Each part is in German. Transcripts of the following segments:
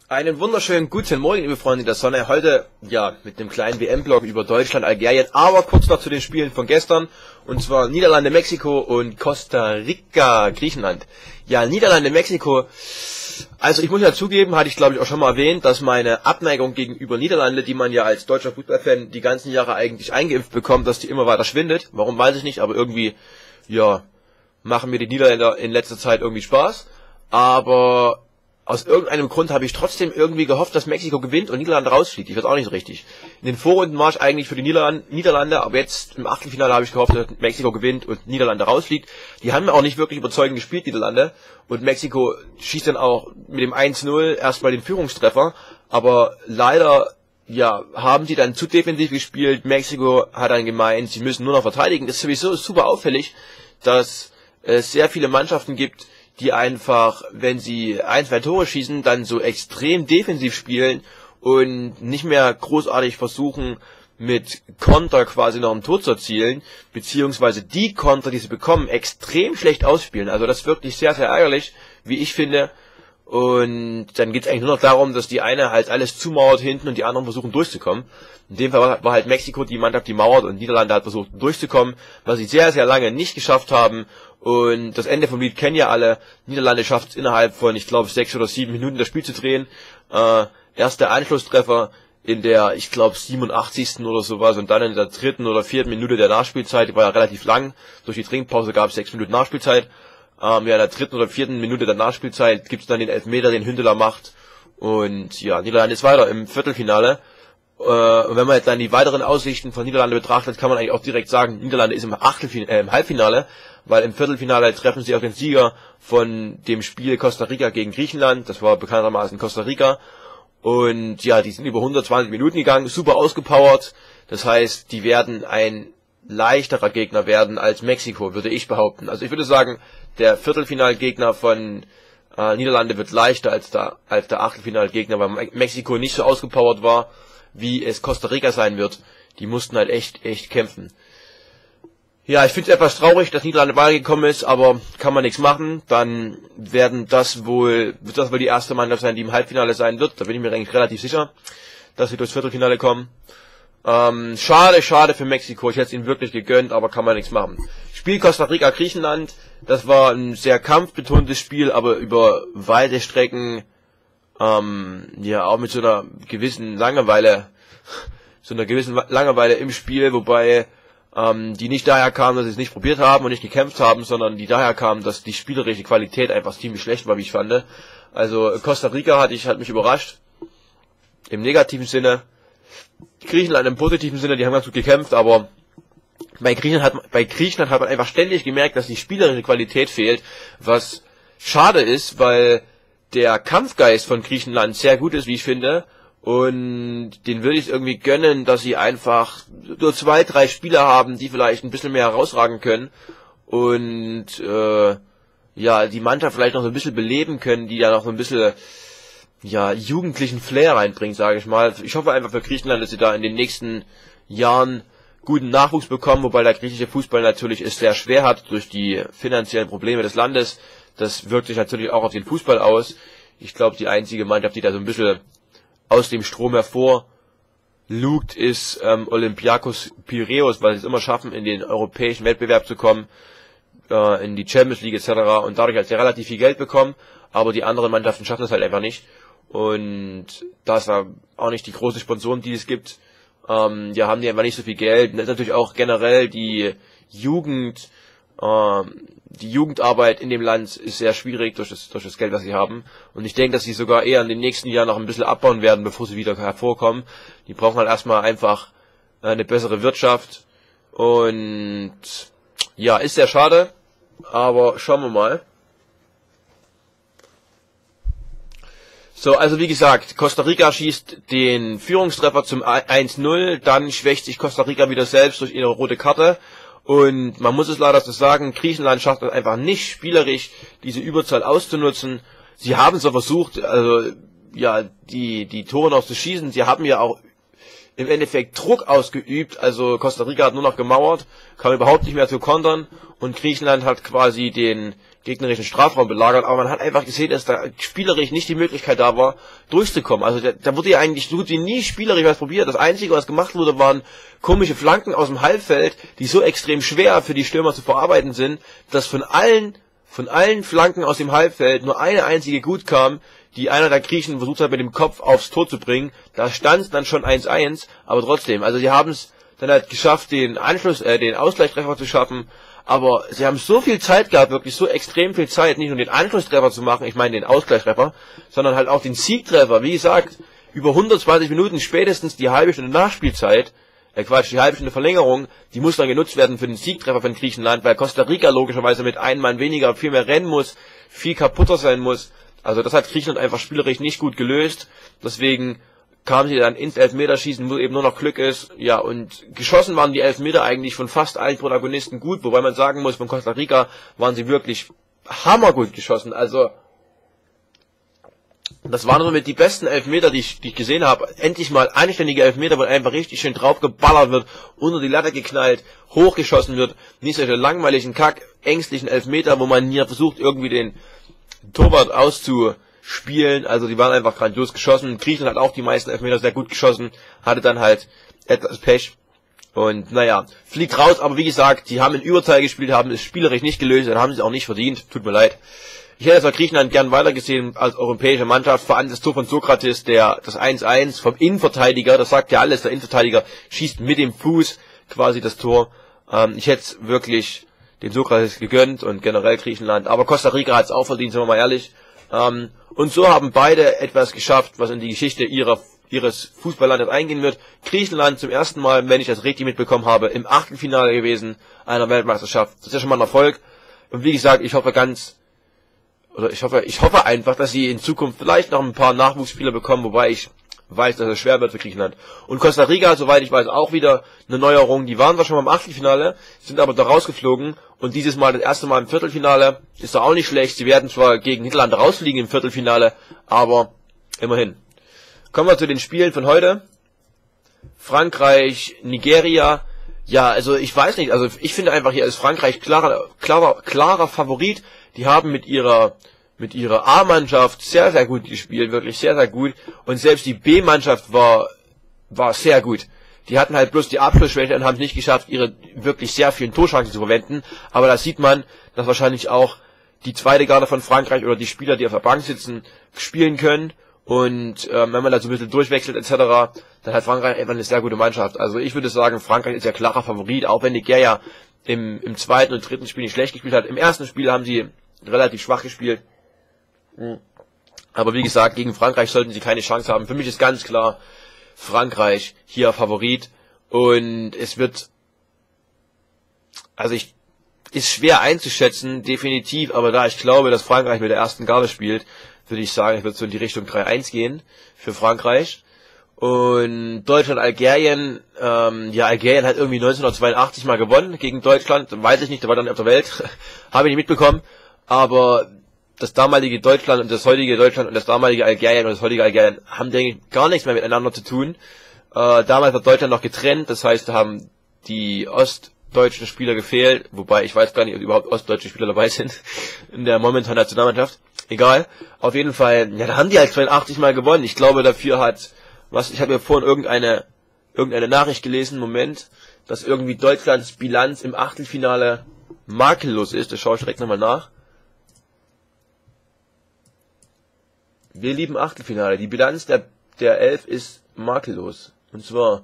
Einen wunderschönen guten Morgen, liebe Freunde der Sonne. Heute, ja, mit einem kleinen WM-Blog über Deutschland, Algerien, aber kurz noch zu den Spielen von gestern. Und zwar Niederlande, Mexiko und Costa Rica, Griechenland. Ja, Niederlande, Mexiko. Also ich muss ja zugeben, hatte ich glaube ich auch schon mal erwähnt, dass meine Abneigung gegenüber Niederlande, die man ja als deutscher Fußballfan die ganzen Jahre eigentlich eingeimpft bekommt, dass die immer weiter schwindet. Warum, weiß ich nicht, aber irgendwie, ja, machen mir die Niederländer in letzter Zeit irgendwie Spaß. Aber aus irgendeinem Grund habe ich trotzdem irgendwie gehofft, dass Mexiko gewinnt und Niederlande rausfliegt. Ich weiß auch nicht so richtig. In den Vorrunden war ich eigentlich für die Niederlande, aber jetzt im Achtelfinale habe ich gehofft, dass Mexiko gewinnt und Niederlande rausfliegt. Die haben auch nicht wirklich überzeugend gespielt, Niederlande. Und Mexiko schießt dann auch mit dem 1-0 erstmal den Führungstreffer. Aber leider, ja, haben die dann zu defensiv gespielt. Mexiko hat dann gemeint, sie müssen nur noch verteidigen. Das ist sowieso super auffällig, dass es sehr viele Mannschaften gibt, die einfach, wenn sie 1-2 Tore schießen, dann so extrem defensiv spielen und nicht mehr großartig versuchen, mit Konter quasi noch ein Tor zu erzielen, beziehungsweise die Konter, die sie bekommen, extrem schlecht ausspielen. Also das ist wirklich sehr, sehr ärgerlich, wie ich finde. Und dann geht es eigentlich nur noch darum, dass die eine halt alles zumauert hinten und die anderen versuchen durchzukommen. In dem Fall war halt Mexiko die Mannschaft, die mauert, und Niederlande hat versucht durchzukommen, was sie sehr, sehr lange nicht geschafft haben. Und das Ende vom Lied kennen ja alle. Niederlande schafft es innerhalb von, ich glaube, 6 oder 7 Minuten das Spiel zu drehen. Erst der Anschlusstreffer in der, ich glaube, 87. oder sowas, und dann in der 3. oder 4. Minute der Nachspielzeit, die war ja relativ lang. Durch die Trinkpause gab es 6 Minuten Nachspielzeit. Ja, in der 3. oder 4. Minute der Nachspielzeit gibt es dann den Elfmeter, den Hünteler macht. Und ja, Niederlande ist weiter im Viertelfinale. Und wenn man jetzt dann die weiteren Aussichten von Niederlande betrachtet, kann man eigentlich auch direkt sagen, Niederlande ist im Halbfinale, weil im Viertelfinale treffen sie auf den Sieger von dem Spiel Costa Rica gegen Griechenland. Das war bekanntermaßen Costa Rica. Und ja, die sind über 120 Minuten gegangen, super ausgepowert. Das heißt, die werden ein leichterer Gegner werden als Mexiko, würde ich behaupten. Also ich würde sagen, der Viertelfinalgegner von Niederlande wird leichter als der Achtelfinalgegner, weil Mexiko nicht so ausgepowert war, wie es Costa Rica sein wird. Die mussten halt echt kämpfen. Ja, ich finde es etwas traurig, dass Niederlande weitergekommen ist, aber kann man nichts machen. Dann wird das wohl die erste Mannschaft sein, die im Halbfinale sein wird. Da bin ich mir eigentlich relativ sicher, dass sie durchs Viertelfinale kommen. Schade für Mexiko. Ich hätte es ihnen wirklich gegönnt, aber kann man nichts machen. Spiel Costa Rica, Griechenland. Das war ein sehr kampfbetontes Spiel, aber über weite Strecken, ja, auch mit so einer gewissen Langeweile im Spiel, wobei die nicht daher kam, dass sie es nicht probiert haben und nicht gekämpft haben, sondern die daher kam, dass die spielerische Qualität einfach ziemlich schlecht war, wie ich fand. Also Costa Rica hat mich überrascht, im negativen Sinne. Griechenland im positiven Sinne, die haben ganz gut gekämpft, aber bei Griechenland hat man einfach ständig gemerkt, dass die spielerische Qualität fehlt, was schade ist, weil der Kampfgeist von Griechenland sehr gut ist, wie ich finde. Und den würde ich irgendwie gönnen, dass sie einfach nur 2, 3 Spieler haben, die vielleicht ein bisschen mehr herausragen können und ja, die Mannschaft vielleicht noch so ein bisschen beleben können, die ja noch so ein bisschen jugendlichen Flair reinbringt, sage ich mal. Ich hoffe einfach für Griechenland, dass sie da in den nächsten Jahren guten Nachwuchs bekommen, wobei der griechische Fußball natürlich es sehr schwer hat durch die finanziellen Probleme des Landes. Das wirkt sich natürlich auch auf den Fußball aus. Ich glaube, die einzige Mannschaft, die da so ein bisschen aus dem Strom hervorlugt, ist Olympiakos Piräus, weil sie es immer schaffen, in den europäischen Wettbewerb zu kommen, in die Champions League etc. und dadurch halt sehr relativ viel Geld bekommen, aber die anderen Mannschaften schaffen das halt einfach nicht. Und da ist auch nicht die großen Sponsoren, die es gibt, haben die einfach nicht so viel Geld. Und das ist natürlich auch generell die Jugendarbeit in dem Land ist sehr schwierig durch das Geld, was sie haben. Und ich denke, dass sie sogar eher in den nächsten Jahren noch ein bisschen abbauen werden, bevor sie wieder hervorkommen. Die brauchen halt erstmal einfach eine bessere Wirtschaft. Und ja, ist sehr schade, aber schauen wir mal. So, also wie gesagt, Costa Rica schießt den Führungstreffer zum 1-0, dann schwächt sich Costa Rica wieder selbst durch ihre rote Karte. Und man muss es leider so sagen, Griechenland schafft es einfach nicht spielerisch, diese Überzahl auszunutzen. Sie haben es so versucht, also ja, die Tore noch zu schießen. Sie haben ja auch im Endeffekt Druck ausgeübt, also Costa Rica hat nur noch gemauert, kam überhaupt nicht mehr zu kontern und Griechenland hat quasi den gegnerischen Strafraum belagert, aber man hat einfach gesehen, dass da spielerisch nicht die Möglichkeit da war, durchzukommen. Also da wurde ja eigentlich so gut wie nie spielerisch was probiert. Das Einzige, was gemacht wurde, waren komische Flanken aus dem Halbfeld, die so extrem schwer für die Stürmer zu verarbeiten sind, dass von allen Flanken aus dem Halbfeld nur eine einzige gut kam, die einer der Griechen versucht hat, mit dem Kopf aufs Tor zu bringen. Da stand es dann schon 1-1, aber trotzdem, also sie haben es dann halt geschafft, den Ausgleichstreffer zu schaffen, aber sie haben so viel Zeit gehabt, wirklich so extrem viel Zeit, nicht nur den Anschlusstreffer zu machen, ich meine den Ausgleichstreffer, sondern halt auch den Siegtreffer. Wie gesagt, über 120 Minuten spätestens die halbe Stunde Nachspielzeit, die halbe Stunde Verlängerung, die muss dann genutzt werden für den Siegtreffer von Griechenland, weil Costa Rica logischerweise mit einem Mann weniger viel mehr rennen muss, viel kaputter sein muss. Also das hat Griechenland einfach spielerisch nicht gut gelöst. Deswegen kamen sie dann ins Elfmeterschießen, wo eben nur noch Glück ist. Ja, und geschossen waren die Elfmeter eigentlich von fast allen Protagonisten gut, wobei man sagen muss, von Costa Rica waren sie wirklich hammergut geschossen. Also das waren somit die besten Elfmeter, die ich gesehen habe. Endlich mal anständige Elfmeter, wo einfach richtig schön drauf geballert wird, unter die Latte geknallt, hochgeschossen wird. Nicht solche langweiligen, ängstlichen Elfmeter, wo man hier versucht, irgendwie den Torwart auszuspielen. Also die waren einfach grandios geschossen. Griechenland hat auch die meisten Elfmeter sehr gut geschossen, hatte dann halt etwas Pech. Und naja, fliegt raus, aber wie gesagt, die haben in Überzahl gespielt, haben es spielerisch nicht gelöst, dann haben sie es auch nicht verdient. Tut mir leid. Ich hätte zwar Griechenland gern weitergesehen als europäische Mannschaft, vor allem das Tor von Sokrates, das 1-1 vom Innenverteidiger, das sagt ja alles, der Innenverteidiger schießt mit dem Fuß quasi das Tor. Ich hätte es wirklich den Sokrates gegönnt und generell Griechenland, aber Costa Rica hat es auch verdient, sind wir mal ehrlich. Und so haben beide etwas geschafft, was in die Geschichte ihres Fußballlandes eingehen wird. Griechenland zum ersten Mal, wenn ich das richtig mitbekommen habe, im Achtelfinale gewesen einer Weltmeisterschaft. Das ist ja schon mal ein Erfolg. Und wie gesagt, ich hoffe einfach, dass sie in Zukunft vielleicht noch ein paar Nachwuchsspieler bekommen, wobei ich weiß, dass es schwer wird für Griechenland. Und Costa Rica, soweit ich weiß, auch wieder eine Neuerung. Die waren zwar schon mal im Achtelfinale, sind aber da rausgeflogen und dieses Mal das erste Mal im Viertelfinale. Ist doch auch nicht schlecht. Sie werden zwar gegen Niederlande rausfliegen im Viertelfinale, aber immerhin. Kommen wir zu den Spielen von heute. Frankreich, Nigeria. Ja, also ich weiß nicht, also ich finde einfach, hier ist Frankreich klarer Favorit. Die haben mit ihrer A-Mannschaft sehr, sehr gut gespielt, wirklich sehr, sehr gut. Und selbst die B-Mannschaft war sehr gut. Die hatten halt bloß die Abschlussschwäche und haben es nicht geschafft, ihre wirklich sehr vielen Torchancen zu verwenden. Aber da sieht man, dass wahrscheinlich auch die zweite Garde von Frankreich oder die Spieler, die auf der Bank sitzen, spielen können. Und wenn man da so ein bisschen durchwechselt etc., dann hat Frankreich einfach eine sehr gute Mannschaft. Also ich würde sagen, Frankreich ist ja klarer Favorit, auch wenn Nigeria im zweiten und dritten Spiel nicht schlecht gespielt hat. Im ersten Spiel haben sie relativ schwach gespielt. Aber wie gesagt, gegen Frankreich sollten sie keine Chance haben. Für mich ist ganz klar Frankreich hier Favorit. Und es wird, ist schwer einzuschätzen, definitiv, aber da ich glaube, dass Frankreich mit der ersten Garde spielt, würde ich sagen, es wird so in die Richtung 3-1 gehen für Frankreich. Und Deutschland, Algerien, Algerien hat irgendwie 1982 mal gewonnen gegen Deutschland, weiß ich nicht, der war dann nicht auf der Welt, habe ich nicht mitbekommen, aber das damalige Deutschland und das heutige Deutschland und das damalige Algerien und das heutige Algerien haben, denke ich, gar nichts mehr miteinander zu tun. Damals war Deutschland noch getrennt, das heißt, da haben die ostdeutschen Spieler gefehlt, wobei ich weiß gar nicht, ob überhaupt ostdeutsche Spieler dabei sind in der momentanen Nationalmannschaft. Egal, auf jeden Fall, ja, da haben die halt 82 mal gewonnen. Ich glaube, dafür hat, ich habe ja vorhin irgendeine Nachricht gelesen, Moment, dass irgendwie Deutschlands Bilanz im Achtelfinale makellos ist. Das schaue ich direkt nochmal nach. Wir lieben Achtelfinale. Die Bilanz der Elf ist makellos. Und zwar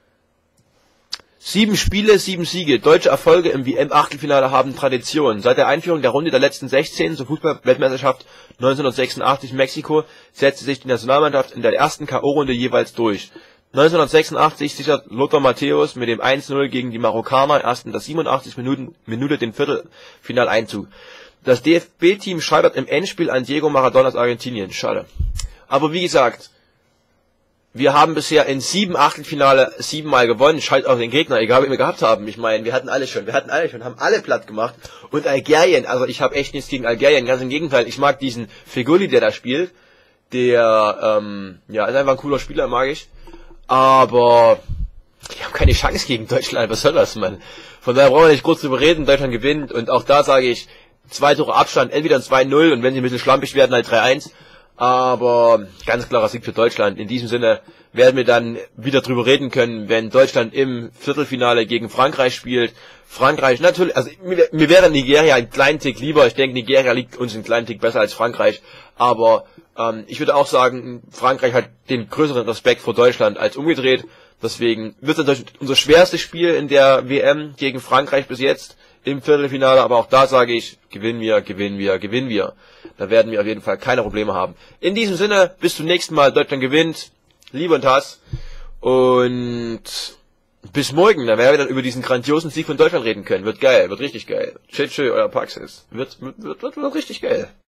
7 Spiele, 7 Siege. Deutsche Erfolge im WM-Achtelfinale haben Tradition. Seit der Einführung der Runde der letzten 16 zur Fußball-Weltmeisterschaft 1986 Mexiko setzte sich die Nationalmannschaft in der ersten K.O.-Runde jeweils durch. 1986 sichert Lothar Matthäus mit dem 1-0 gegen die Marokkaner erst in der 87. Minute den Viertelfinaleinzug. Das DFB-Team scheitert im Endspiel an Diego Maradonas Argentinien. Schade. Aber wie gesagt, wir haben bisher in 7 Achtelfinale 7 Mal gewonnen. Schalt auch den Gegner, egal wie wir gehabt haben. Ich meine, wir hatten alle schon, haben alle platt gemacht. Und Algerien, also ich habe echt nichts gegen Algerien, ganz im Gegenteil. Ich mag diesen Feghouli, der da spielt. Der, ist einfach ein cooler Spieler, mag ich. aber die haben keine Chance gegen Deutschland. Was soll das, Mann? Von daher brauchen wir nicht groß drüber reden. Deutschland gewinnt und auch da sage ich 2 Tore Abstand, entweder ein 2-0 und wenn sie ein bisschen schlampig werden, halt 3-1. Aber ganz klarer Sieg für Deutschland. In diesem Sinne werden wir dann wieder drüber reden können, wenn Deutschland im Viertelfinale gegen Frankreich spielt. Frankreich natürlich, also mir wäre Nigeria einen kleinen Tick lieber. Ich denke, Nigeria liegt uns einen kleinen Tick besser als Frankreich. Aber ich würde auch sagen, Frankreich hat den größeren Respekt vor Deutschland als umgedreht. Deswegen wird es natürlich unser schwerstes Spiel in der WM gegen Frankreich bis jetzt im Viertelfinale. Aber auch da sage ich, gewinnen wir, gewinnen wir, gewinnen wir. Da werden wir auf jeden Fall keine Probleme haben. In diesem Sinne, bis zum nächsten Mal. Deutschland gewinnt. Liebe und Hass. Und bis morgen. Da werden wir dann über diesen grandiosen Sieg von Deutschland reden können. Wird geil, wird richtig geil. Tschüss, euer Paxis. Wird richtig geil.